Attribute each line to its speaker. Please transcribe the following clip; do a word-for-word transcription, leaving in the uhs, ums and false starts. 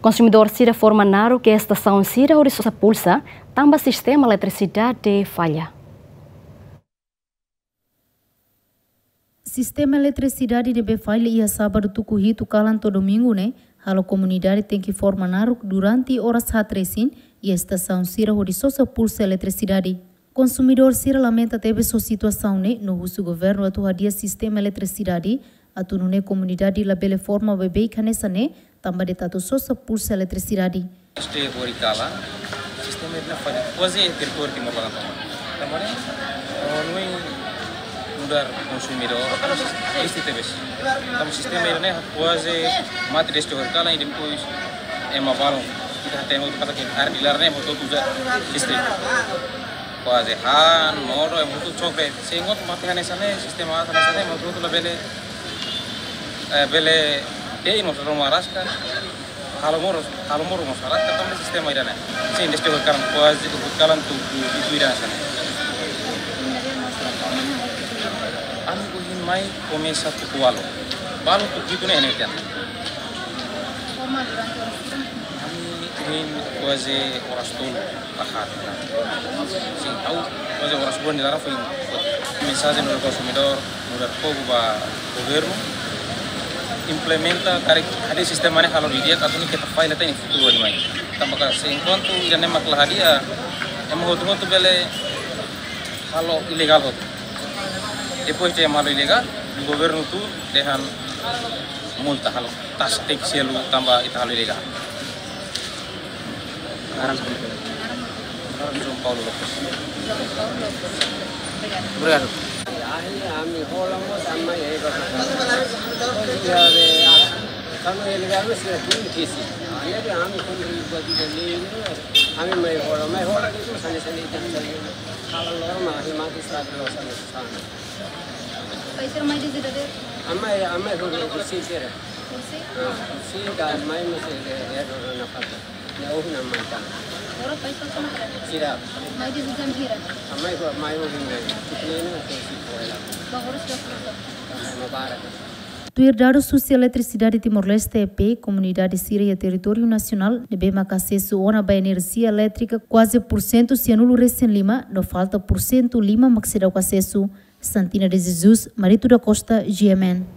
Speaker 1: Consumidor Sira forma Naro que a estação Sira Oriçosa Pulsa também sistema eletricidade falha.
Speaker 2: Sistema eletricidade de falha ia sábado tucuhito calanto domingo né? A comunidade tem que formar Naro durante horas hatresin e a estação Sira Oriçosa Pulsa eletricidade. Consumidor Sira lamenta teve sua situação né? No uso governo atuadia sistema eletricidade atu no comunidade la bele forma bebê canessa né? Também de tato sosa pulsa eletricidade.
Speaker 3: Este boricala, sistema de falha, quase território que mabagan também. Também não mudar consumidor, este tebes. Também sistema ini quase mati este boricala e depois é uma balão. Kita temos que fazer que ar dilar né, motor usa listrik. Quase han, moro, é muito choque. Sengot mati canessa né, sistema canessa né, motor tu la bele, bele eh nos rumah raskan kalau moro kalau moro nos raskan também sistema irana sim deste kalan quase kalan tu itu irana sana ami ko hin mai começa tu kualo balu tu gitu ne ne tan ami hin quase horas tu bahat sim au quase horas bon dilara foi mensagem no consumidor no dar pouco ba governo implementa ada sistema ini kalau dia atau ini kita file ini futuro ni mai tambah se enquanto ida nem maklah dia em hotu hotu bele kalau ilegal hotu depois de malo ilegal o governo tu dehan multa kalau tas tek selu tambah itu hal ilegal aran aran João Paulo Lopes obrigado
Speaker 4: Ami holang mo sama ya itu. Ya be, kami ilegal masih lagi kisi. Ya be, ami pun buat ini. Ami mai holang, mai holang itu sana sana itu sana. Kalau orang masih mati setelah sana sana.
Speaker 2: Paisir mai di situ deh.
Speaker 4: Amai amai holang kursi sih.
Speaker 2: Kursi?
Speaker 4: Kursi dan mai masih ya orang nampak. Ya oh nama itu.
Speaker 2: Orang paisir sama kan?
Speaker 4: Siap.
Speaker 2: Mai di situ jam
Speaker 4: Amai ko mai holang ini. Ini kursi.
Speaker 2: Do herdado social eletricidade Timor-Leste E P, comunidade síria e território nacional, deve acesso a uma energia elétrica quase por cento se anulo recém lima, não falta por cento lima maxidão acesso. Santina de Jesus, Marito da Costa, G M N.